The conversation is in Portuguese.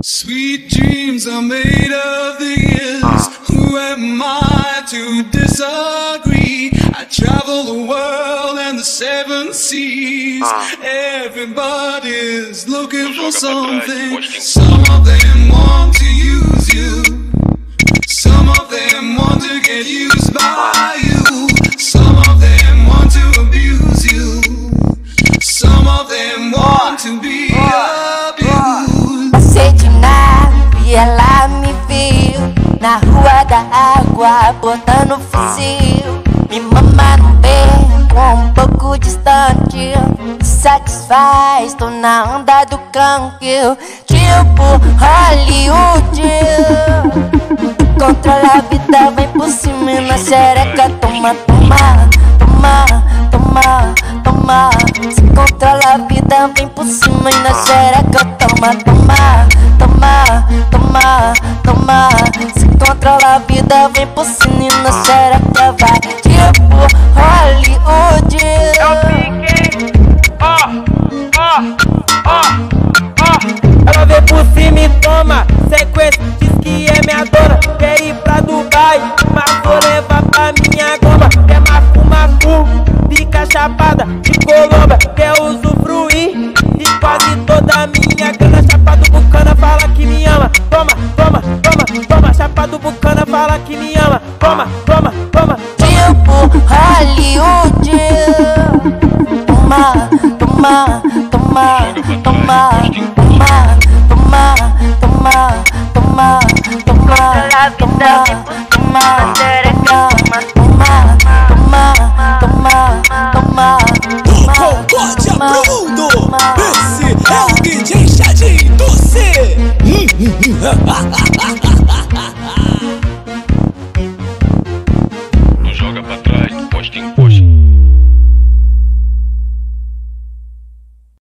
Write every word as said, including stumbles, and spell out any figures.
Sweet dreams are made of these. Who am I to disagree? I travel the world and the seven seas. Everybody's looking for something. Some of them want to use you. Some of them want to get used by you. Some of them want to abuse you. Some of them want to be abused. Passei de nave e ela me viu na rua da água, botando fuzil. Me mama no beco, um pouco distante. Me satisfaz, tô na onda do canque. Tipo Hollywood. Controla a vida, vem por cima e na xereca. Toma, toma, toma, toma, toma. Se controla a vida, vem por cima e na xereca. Toma, toma, toma, toma, toma. Se controla a vida, vem por cima e na xereca. Vai tipo Hollywood. Eu fiquei, ó, ó, ó, ó. Ela vem por cima e toma sequência, diz que é minha dona. Quer ir pra Dubai, mas vou levar pra minha goma. Quer mafu, mafu, fica chapada de Colômbia. Quer usufruir de quase toda a minha grana. Chapado bucana, fala que me ama. Toma, toma, toma, toma. Chapado bucana, fala que me ama. Toma, toma, toma. Tipo Hollywood. Toma, toma, toma, toma, toma, toma, toma, toma, toma, toma, toma, toma, toma, toma, toma, Concórdia pro mundo. Esse é o D J Chote do C.